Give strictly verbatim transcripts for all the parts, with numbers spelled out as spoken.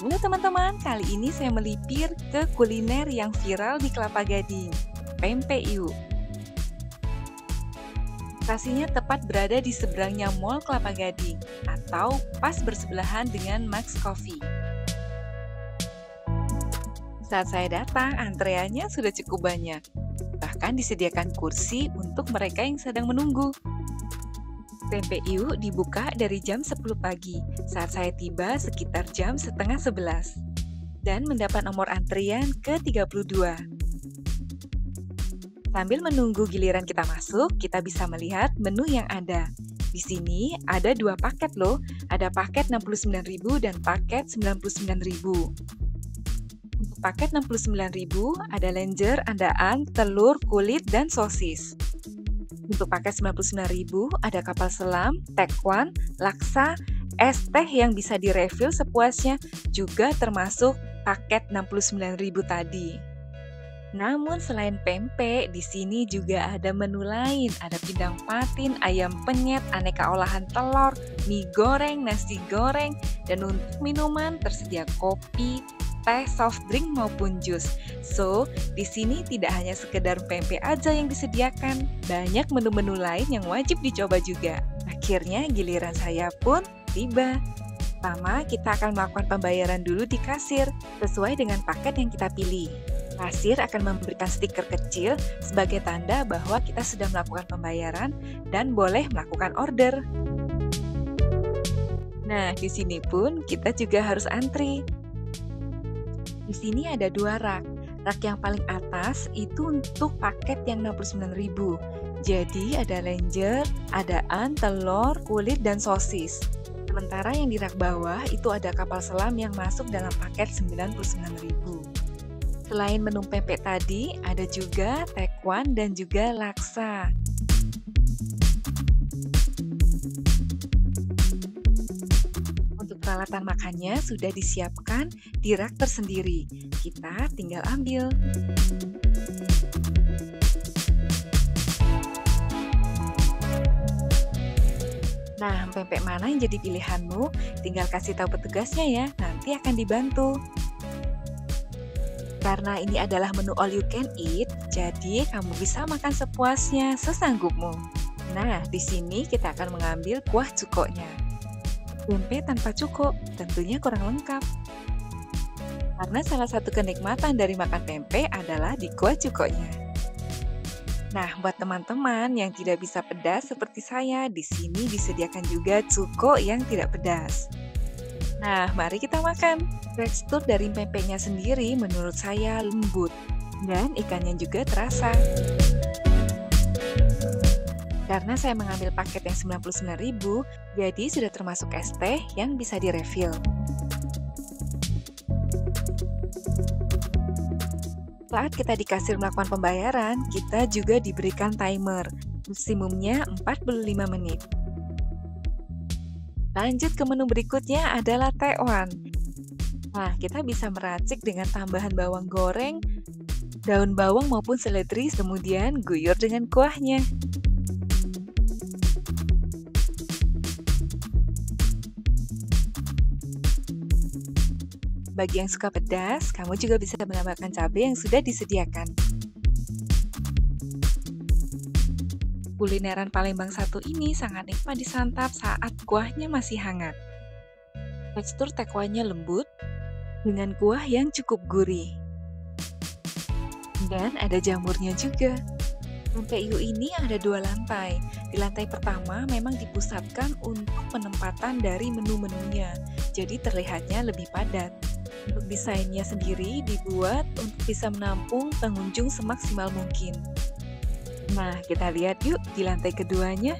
Halo teman-teman, kali ini saya melipir ke kuliner yang viral di Kelapa Gading, pempek iu. Lokasinya tepat berada di seberangnya Mall Kelapa Gading, atau pas bersebelahan dengan Max Coffee. Saat saya datang, antreannya sudah cukup banyak. Bahkan disediakan kursi untuk mereka yang sedang menunggu. Pempek iu dibuka dari jam sepuluh pagi, saat saya tiba sekitar jam setengah sebelas, dan mendapat nomor antrian ke tiga puluh dua. Sambil menunggu giliran kita masuk, kita bisa melihat menu yang ada. Di sini ada dua paket loh, ada paket enam puluh sembilan ribu dan paket sembilan puluh sembilan ribu. Untuk paket enam puluh sembilan ribu ada lenjer, andaan, telur, kulit, dan sosis. Untuk paket sembilan puluh sembilan ribu ada kapal selam, tekwan, laksa, es teh yang bisa direfill sepuasnya, juga termasuk paket enam puluh sembilan ribu tadi. Namun selain pempek, di sini juga ada menu lain, ada pindang patin, ayam penyet, aneka olahan telur, mie goreng, nasi goreng, dan untuk minuman tersedia kopi, teh, soft drink maupun jus. So, di sini tidak hanya sekedar pempek aja yang disediakan, banyak menu-menu lain yang wajib dicoba juga. Akhirnya giliran saya pun tiba. Pertama, kita akan melakukan pembayaran dulu di kasir, sesuai dengan paket yang kita pilih. Kasir akan memberikan stiker kecil sebagai tanda bahwa kita sudah melakukan pembayaran dan boleh melakukan order. Nah, di sini pun kita juga harus antri. Di sini ada dua rak. Rak yang paling atas itu untuk paket yang enam puluh sembilan ribu. Jadi ada lenjer, adaan, telur, kulit, dan sosis. Sementara yang di rak bawah itu ada kapal selam yang masuk dalam paket sembilan puluh sembilan ribu. Selain menu pempek tadi, ada juga tekwan dan juga laksa. Untuk peralatan makannya sudah disiapkan di rak tersendiri. Kita tinggal ambil. Nah, pempek mana yang jadi pilihanmu? Tinggal kasih tahu petugasnya ya, nanti akan dibantu. Karena ini adalah menu all you can eat, jadi kamu bisa makan sepuasnya, sesanggupmu. Nah, di sini kita akan mengambil kuah cukoknya. Pempek tanpa cuko tentunya kurang lengkap. Karena salah satu kenikmatan dari makan pempek adalah di kuah cukoknya. Nah, buat teman-teman yang tidak bisa pedas seperti saya, di sini disediakan juga cuko yang tidak pedas. Nah, mari kita makan. Tekstur dari pempeknya sendiri menurut saya lembut, dan ikannya juga terasa. Karena saya mengambil paket yang sembilan puluh sembilan ribu, jadi sudah termasuk es teh yang bisa direfill. Saat kita di kasir melakukan pembayaran, kita juga diberikan timer, maksimumnya empat puluh lima menit. Lanjut ke menu berikutnya adalah tekwan. Nah, kita bisa meracik dengan tambahan bawang goreng, daun bawang maupun seledri, kemudian guyur dengan kuahnya. Bagi yang suka pedas, kamu juga bisa menambahkan cabai yang sudah disediakan. Kulineran Palembang satu ini sangat nikmat disantap saat kuahnya masih hangat. Tekstur tekwannya lembut, dengan kuah yang cukup gurih. Dan ada jamurnya juga. Pempek iu ini ada dua lantai. Di lantai pertama memang dipusatkan untuk penempatan dari menu-menunya, jadi terlihatnya lebih padat. Untuk desainnya sendiri dibuat untuk bisa menampung pengunjung semaksimal mungkin. Nah, kita lihat yuk di lantai keduanya.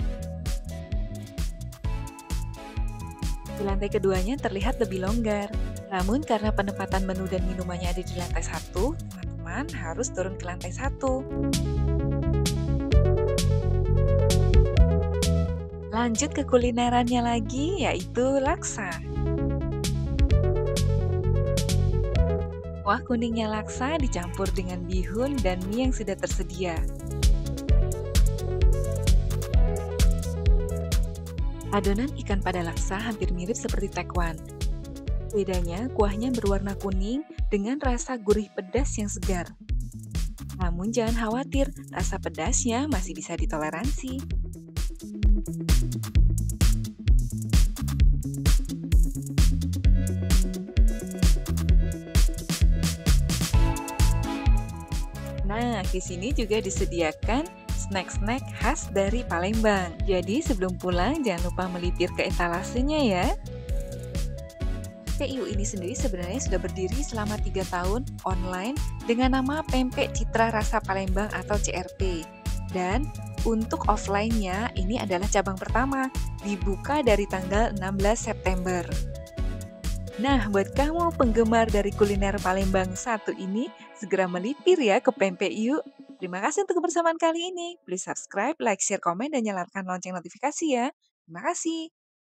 Di lantai keduanya terlihat lebih longgar. Namun karena penempatan menu dan minumannya ada di lantai satu, teman-teman harus turun ke lantai satu. Lanjut ke kulinerannya lagi, yaitu laksa. Kuah kuningnya laksa dicampur dengan bihun dan mie yang sudah tersedia. Adonan ikan pada laksa hampir mirip seperti tekwan. Bedanya, kuahnya berwarna kuning dengan rasa gurih pedas yang segar. Namun jangan khawatir, rasa pedasnya masih bisa ditoleransi. Nah, di sini juga disediakan snack-snack khas dari Palembang. Jadi sebelum pulang jangan lupa melipir ke etalasenya ya. P I U ini sendiri sebenarnya sudah berdiri selama tiga tahun online dengan nama Pempek Citra Rasa Palembang atau C R P. Dan untuk offline-nya ini adalah cabang pertama, dibuka dari tanggal enam belas September. Nah, buat kamu penggemar dari kuliner Palembang satu ini, segera melipir ya ke Pempek yuk. Terima kasih untuk kebersamaan kali ini. Please subscribe, like, share, komen, dan nyalakan lonceng notifikasi ya. Terima kasih.